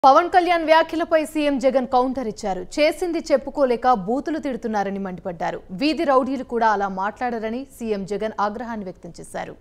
పవన్ కళ్యాణ్ వ్యాఖ్యలపై CM Jagan counter ఇచ్చారు. చేసింది చెప్పుకోలేక బూతులు తిడుతున్నారని మండిపడ్డారు. వీధి రౌడీలు కూడా అలా మాట్లాడారని సీఎం జగన్ ఆగ్రహాన్ని వ్యక్తం చేశారు.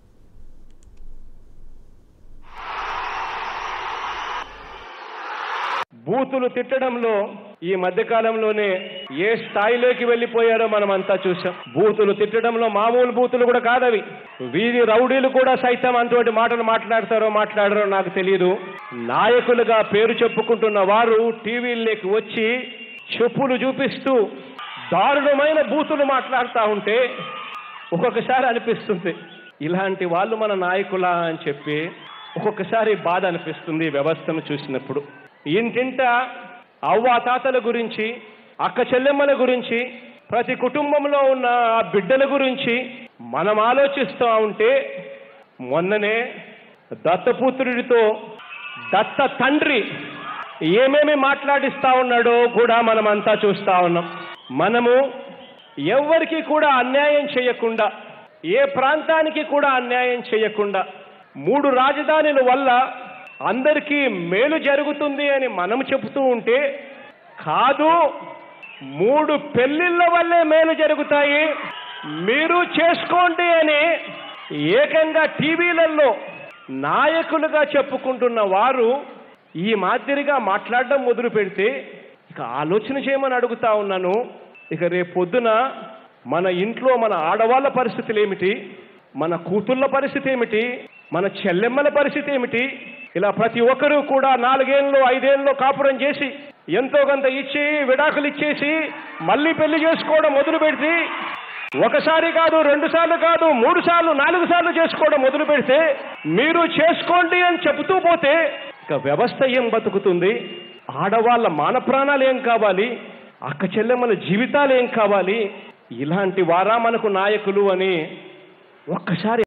బూతులు తిట్టడంలో ఈ మధ్యకాలంలోనే ఏ స్థాయిలోకి వెళ్లిపోయారో మనం అంతా చూసాం. బూతులు తిట్టడంలో మామూలు బూతులు కూడా కాదవి. వీధి రౌడీలు కూడా సైతం అంతటి మాటలు మాట్లాడరో నాకు తెలియదు. నాయకులుగా పేరు చెప్పుకుంటున్న వారు టీవీల్లోకి వచ్చి చెప్పులు చూపిస్తూ దారుణమైన బూతులు మాట్లాడుతూ ఉంటే ఒక్కొక్కసారి అనిపిస్తుంది, ఇలాంటి వాళ్ళు మన నాయకులా అని చెప్పి ఒక్కొక్కసారి బాధ అనిపిస్తుంది వ్యవస్థను చూసినప్పుడు. ఇంటింట అవ్వాతాతల గురించి, అక్క చెల్లెమ్మల గురించి, ప్రతి కుటుంబంలో ఉన్న ఆ బిడ్డల గురించి మనం ఆలోచిస్తూ ఉంటే, మొన్ననే దత్తపుత్రుడితో దత్త తండ్రి ఏమేమి మాట్లాడిస్తా ఉన్నాడో కూడా మనం అంతా చూస్తా ఉన్నాం. మనము ఎవరికి కూడా అన్యాయం చేయకుండా, ఏ ప్రాంతానికి కూడా అన్యాయం చేయకుండా, 3 రాజధానుల వల్ల అందరికీ మేలు జరుగుతుంది అని మనం చెబుతూ ఉంటే, కాదు 3 పెళ్లిళ్ళ వల్లే మేలు జరుగుతాయి, మీరు చేసుకోండి అని ఏకంగా టీవీలలో నాయకులుగా చెప్పుకుంటున్న వారు ఈ మాదిరిగా మాట్లాడడం మొదలు పెడితే ఇక ఆలోచన చేయమని అడుగుతా ఉన్నాను. ఇక రేపు పొద్దున మన ఇంట్లో మన ఆడవాళ్ళ పరిస్థితులు ఏమిటి, మన కూతుళ్ళ పరిస్థితి ఏమిటి, మన చెల్లెమ్మల పరిస్థితి ఏమిటి? ఇలా ప్రతి ఒక్కరూ కూడా 4 ఏళ్ళు 5 ఏళ్ళు కాపురం చేసి ఎంతో కొంత ఇచ్చి విడాకులు ఇచ్చేసి మళ్ళీ పెళ్లి చేసుకోవడం మొదలు పెడితే, ఒకసారి కాదు 2 సార్లు కాదు 3 సార్లు 4 సార్లు చేసుకోవడం మొదలు పెడితే, మీరు చేసుకోండి అని చెబుతూ పోతే ఇక వ్యవస్థ ఏం బతుకుతుంది? ఆడవాళ్ళ మాన ప్రాణాలు ఏం కావాలి? అక్క చెల్లెమ్మల జీవితాలు ఏం కావాలి? ఇలాంటి వారా మనకు నాయకులు అని ఒక్కసారి